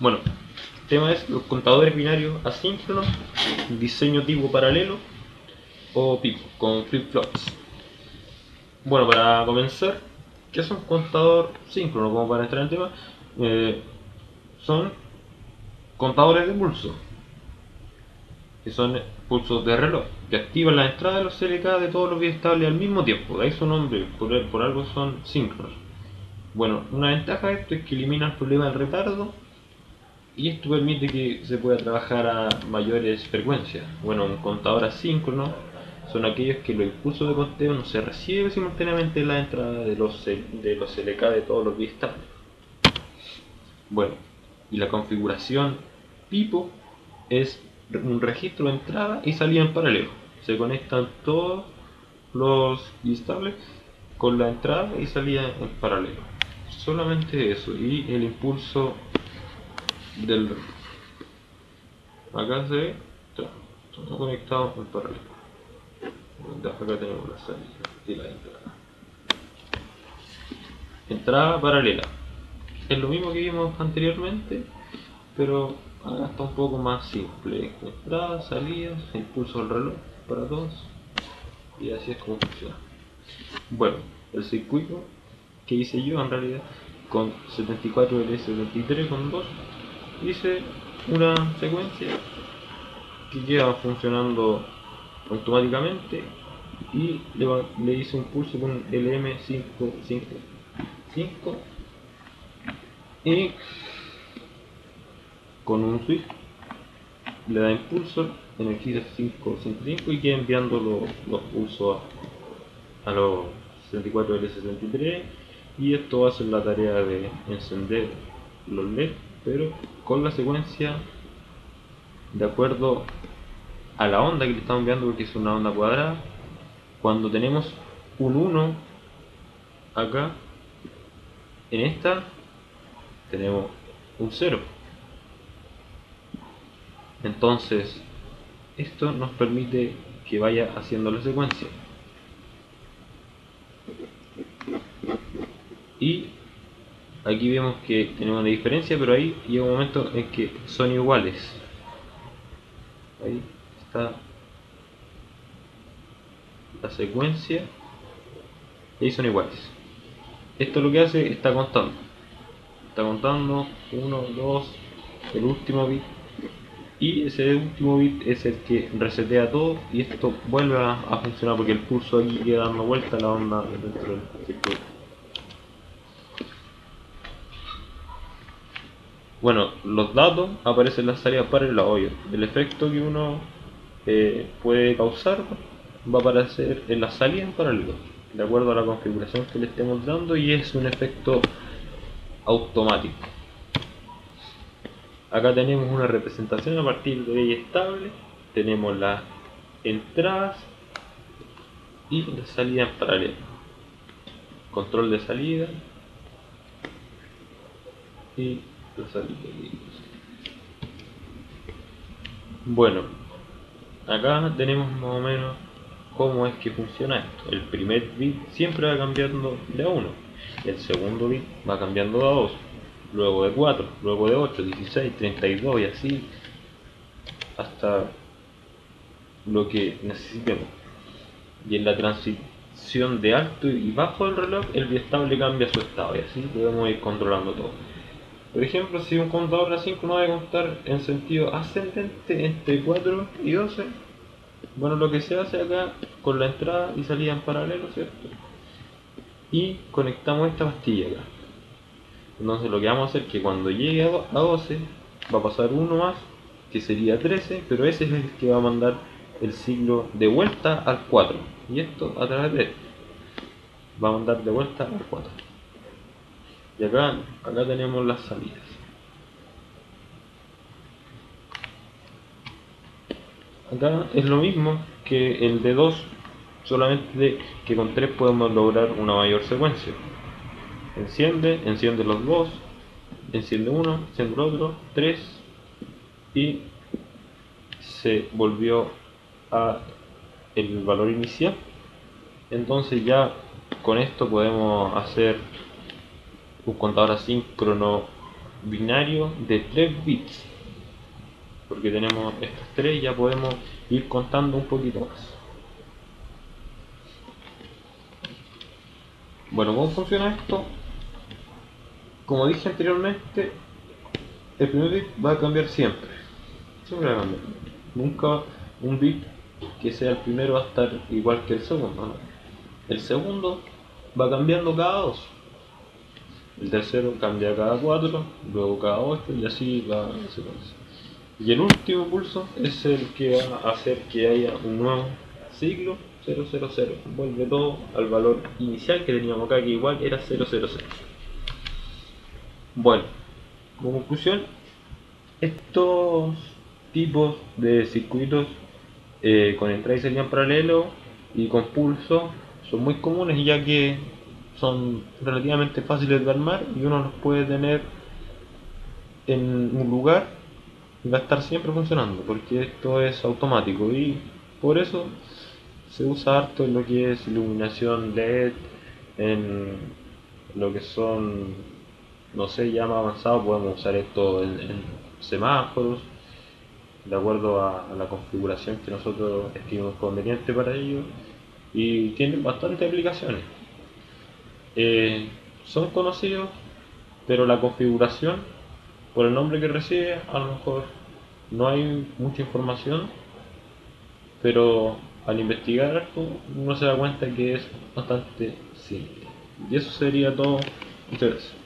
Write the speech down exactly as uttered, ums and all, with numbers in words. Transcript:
Bueno, el tema es los contadores binarios asíncronos, diseño tipo paralelo o pipo, con flip-flops. Bueno, para comenzar, ¿qué es un contador síncrono? Como para entrar en el tema, eh, son contadores de pulso, que son pulsos de reloj, que activan la entrada de los C L K de todos los biestables al mismo tiempo. De ahí su nombre, por, por algo son síncronos. Bueno, una ventaja de esto es que elimina el problema del retardo y esto permite que se pueda trabajar a mayores frecuencias. Bueno, un contador asíncrono son aquellos que los impulsos de conteo no se reciben simultáneamente en la entrada de los, de los L K de todos los biestables. Bueno, y la configuración pipo es un registro de entrada y salida en paralelo. Se conectan todos los biestables con la entrada y salida en paralelo. Solamente eso, y el impulso del reloj. Acá se ve, estamos conectados en paralelo. Acá tenemos la salida y la entrada. Entrada paralela. Es lo mismo que vimos anteriormente, pero acá está un poco más simple. Entrada, salida, impulso del reloj para todos. Y así es como funciona. Bueno, el circuito que hice yo en realidad con setenta y cuatro L setenta y tres con dos, hice una secuencia que queda funcionando automáticamente y le, le hice un pulso con L M cinco cinco cinco y con un switch le da impulso, energía cinco cinco cinco y queda enviando los, los pulsos a, a los setenta y cuatro L setenta y tres y esto va a hacer la tarea de encender los L E D, pero con la secuencia de acuerdo a la onda que le estamos enviando, porque es una onda cuadrada. Cuando tenemos un uno acá, en esta tenemos un cero. Entonces esto nos permite que vaya haciendo la secuencia. Y aquí vemos que tenemos una diferencia, pero ahí llega un momento en que son iguales. Ahí está la secuencia y ahí son iguales. Esto lo que hace, está contando. Está contando uno, dos, el último bit. Y ese último bit es el que resetea todo y esto vuelve a, a funcionar porque el pulso aquí queda dando vuelta a la onda dentro del circuito. Bueno, los datos aparecen en las salidas para el hoyo. El efecto que uno eh, puede causar va a aparecer en la salida en paralelo, de acuerdo a la configuración que le estemos dando, y es un efecto automático. Acá tenemos una representación a partir de biestable, tenemos las entradas y la salida en paralelo, control de salida y la salida. Bueno, acá tenemos más o menos cómo es que funciona esto. El primer bit siempre va cambiando de a uno, el segundo bit va cambiando de a dos, luego de cuatro, luego de ocho, dieciséis, treinta y dos y así hasta lo que necesitemos. Y en la transición de alto y bajo del reloj el biestable cambia su estado y así podemos ir controlando todo. Por ejemplo, si un contador asíncrono debe contar en sentido ascendente entre cuatro y doce, bueno, lo que se hace acá con la entrada y salida en paralelo, ¿cierto? Y conectamos esta pastilla acá. Entonces lo que vamos a hacer es que cuando llegue a doce va a pasar uno más, que sería trece, pero ese es el que va a mandar el ciclo de vuelta al cuatro. Y esto a través de esto va a mandar de vuelta al cuatro. Y acá, acá tenemos las salidas. Acá es lo mismo que el de dos, solamente que con tres podemos lograr una mayor secuencia. Enciende, enciende los dos, enciende uno, enciende el otro, tres y se volvió a el valor inicial. Entonces ya con esto podemos hacer un contador asíncrono binario de tres bits, porque tenemos estos tres, ya podemos ir contando un poquito más. Bueno, ¿cómo funciona esto? Como dije anteriormente, el primer bit va a cambiar siempre, siempre va a cambiar, nunca un bit que sea el primero va a estar igual que el segundo, ¿no? El segundo va cambiando cada dos, el tercero cambia cada cuatro, luego cada ocho y así va a secuencia. Y el último pulso es el que va a hacer que haya un nuevo ciclo cero cero cero, vuelve todo al valor inicial que teníamos acá, que igual era cero cero cero. Bueno, como conclusión, estos tipos de circuitos eh, con entrada y salida en paralelo y con pulso son muy comunes, ya que son relativamente fáciles de armar y uno los puede tener en un lugar y va a estar siempre funcionando, porque esto es automático y por eso se usa harto en lo que es iluminación L E D, en lo que son, no sé, ya más avanzado podemos usar esto en, en semáforos, de acuerdo a, a la configuración que nosotros estimemos conveniente para ello, y tienen bastantes aplicaciones. Eh, son conocidos, pero la configuración, por el nombre que recibe, a lo mejor no hay mucha información, pero al investigar esto uno se da cuenta que es bastante simple. Y eso sería todo. Muchas gracias.